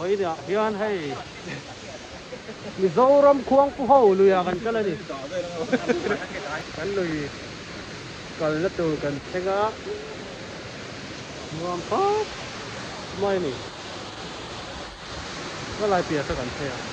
vậy nè hiền hay mi dâu ram khoang ku hậu lùi à gần cái này đi gần lùi gần rất từ gần thế á ngon phết mai nè cái lại bịa sao gần thế à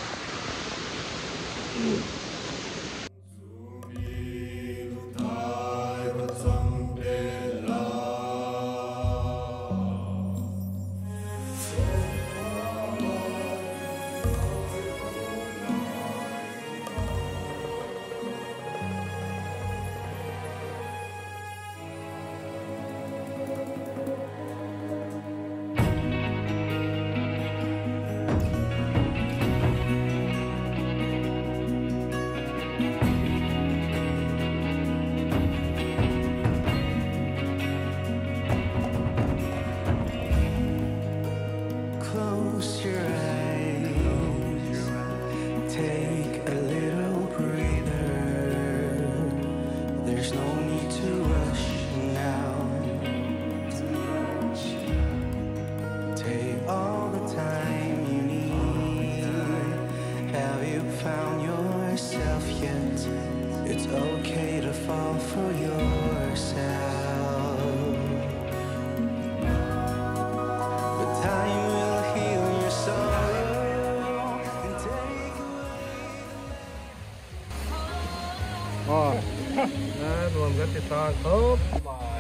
rùm cái thịt to khớp bài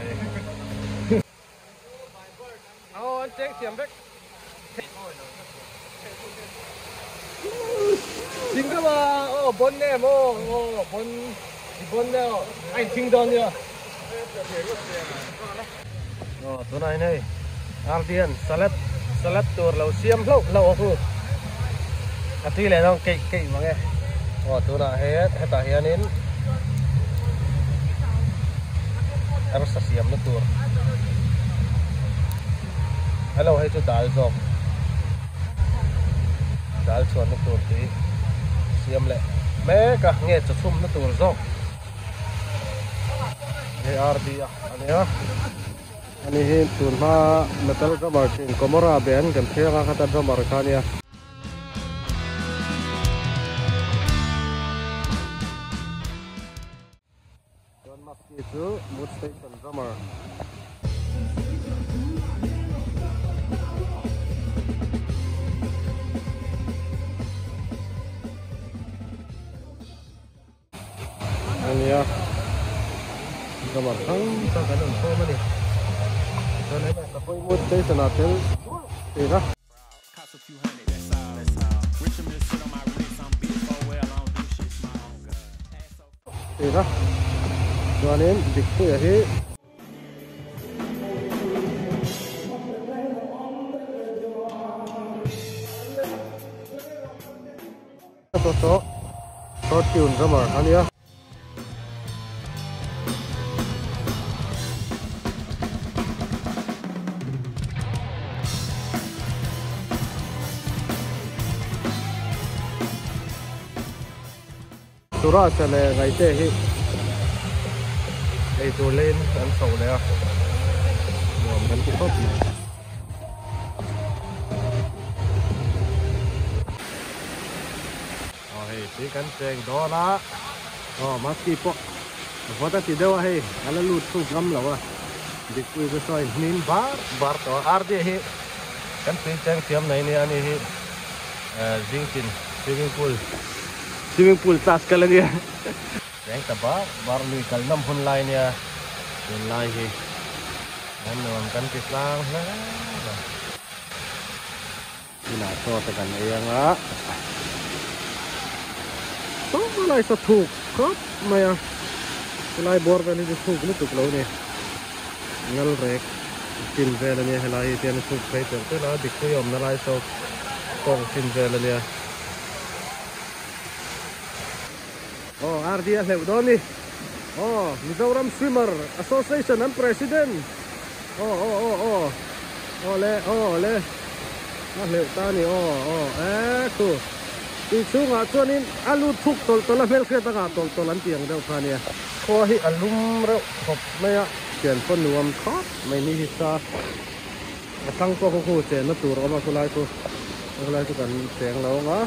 anh check tiệm đấy chính cơ mà bốn nè bốn nè anh chính đơn chưa tối nay này Ardian salad tour lâu xiêm lâu thôi tuy là nó kỵ mà nghe tối nay hết tại hiện đến harus siam na tour. Hello, hey to dal zog. Dal chuan na tour ti siam le. Me ka nge cho chum na tour zog. ARD ania. Ani hin tour ma metal ka marking komora ben kan thera ka ta markania. Itu mood station drummer. Ini ya, drummer kan kan untuk mana ni? Dan ini apa mood station hotel? Tidak. Tidak. Cho nên dịch vụ ở thế to tune ra mà anh nhá Sura sẽ là ngày tết hi đây tôi lên ăn sầu này à ngồi ăn cũng tốt rồi tí cánh chèn đó lá mắt kỳ po có ta thì đâu hay anh lụt xuống găm lâu à đi cuối cái xoay nín bar to ar đi hi cánh tí chèn tiệm này nè anh hi swimming pool tas cái này yang tabak baru ni kalnam pun lain ya yang lain hi dan kan kislang ina to tekan yang a to malai sa thuk khop maya lai bor kan ni thuk ni tuk lo ni ngal rek tin vel ni helai tian thuk kai te la dikku yom na lai so tong tin vel ni Ardia Lewdoni. Mizoram Swimmer Association and President. Ole. Lewtani. Tu. Di sunga chuanin alu thuk tol mel khe taka tol an tiang deuh khania. Kho hi alum reuh khop maya chen pon nuam kha mai ni hi sa. Sang ko ko chen na tur oma kulai tu. อะไรทุกคนเสียงเราเหรอ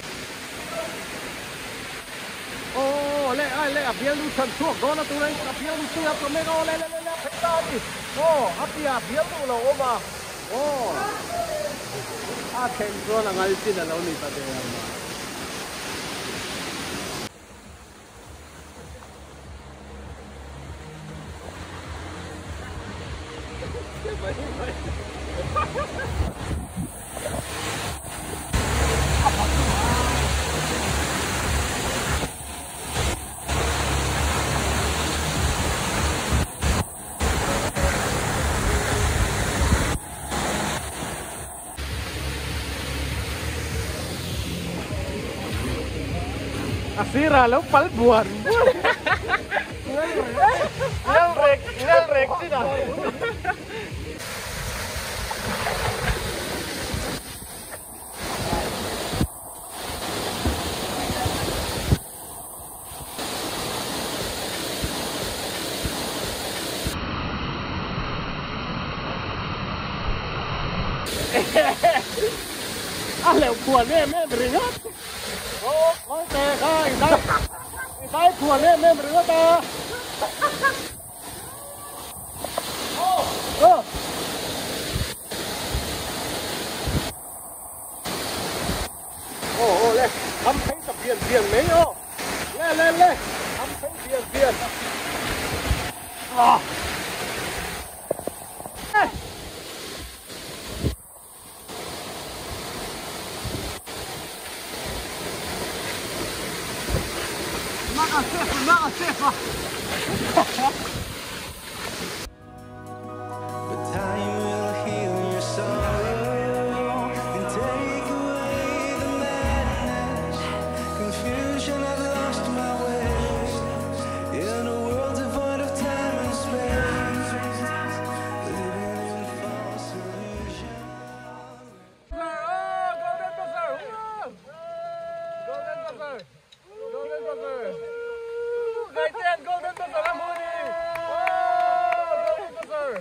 โอ้เล่ไอ้เล่เบียร์ลูกฉันช่วงโดนนะตัวเองเบียร์ลูกเสียบก็ไม่เอาเล่เพชรตาดิโอ้ฮับเบียร์ลูกเราโอ้มาโอ้อาเข่งตัวละไงสินะเรานี่ตาเดียร์มาAsira lo palbuan. Ngelrek sih dah. Ah, leo buan me beringat. Oh, con tè khai đây thuần lên lên rửa ta lên thăm thấy tập biển mấy ô lên thăm thấy biển But time will heal your sorrow and take away the madness. Confusion has lost my way in a world devoid of time and space, living in false illusion. Golden buzzer. Right there, golden buzzer, I'm holding. Golden buzzer.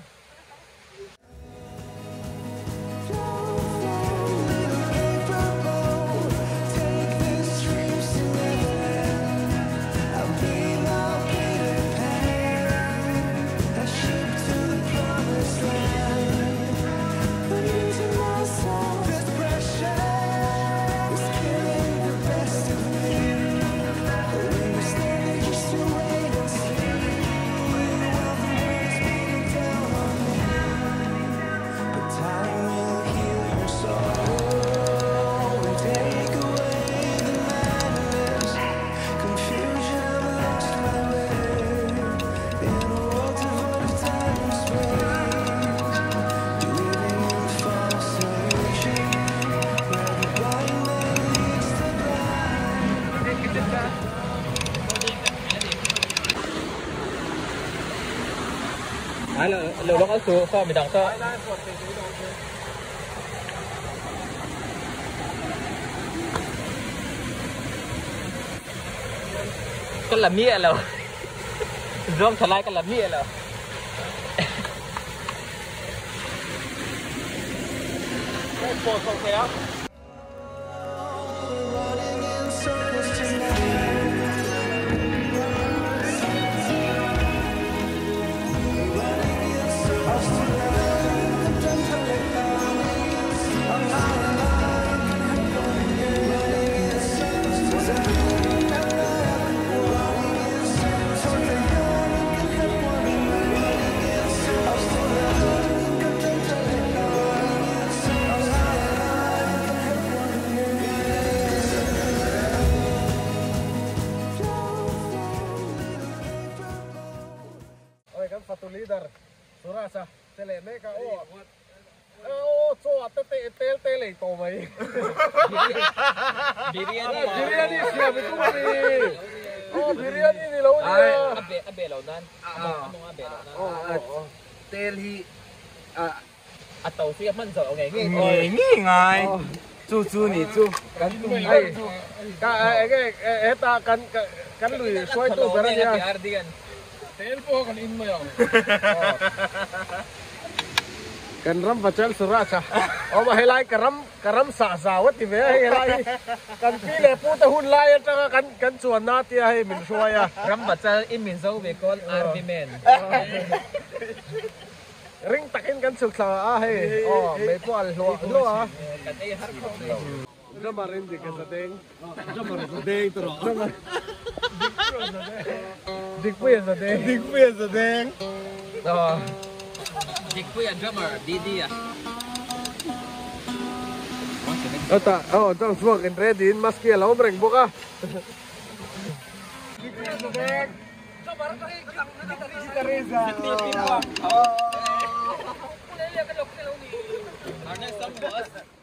Take this dream to Neverland. I'll be my Peter Pan, a ship to the promised land. But losing myself, this pressure is killing the best of me. We were standing just to wait and see, while the world's beating down on me. But time will heal your sorrow and take away the madness. Confusion, I've lost my way in a world devoid of time and space, living in false illusion where the blind man leads the blind. Ai là lều lúc ở xuống kho mình đằng sau cái là mía rồi rong thở lại cái là mía rồi không khéo Running in circles tonight. Running in circles tonight. I'm high and high. Running in circles tonight. Running in circles tonight. Running in circles Oi kan satu liter surasa tele meka oh coa tele to mai biryani siap itu mari oh biryani ni lau dia abe lâu nan among abe lâu nan Teli atau siap man giờ ngày nghe nghi ngài chú chú nị chú ai cái eta kan lui soi tu berani ya Ardian tel po kan in mo yaw กันรำประจันสุราชาเอามาให้ไล่กันรำสาวติเว้ให้ไล่กันพี่เลยพูดแต่หุ่นไล่จะกันส่วนหน้าเตี้ยให้มันช่วยอ่ะ Ramba sa imin sa ube ko argument. Ring takin kan suksa ahe. Oh, may po lo ah. Katay har ko. Jama rin di ka sa ding. Jama rin sa ding tro. Dikpo yan sa ding. Dikpo yan sa ding. Oh. Dikpo yan drummer, Didi ah. Ota, oh, don't smoke and ready in maski ala omreng buka. Dikpo yan sa ding. Jama rin kita reza. Arnes, boss.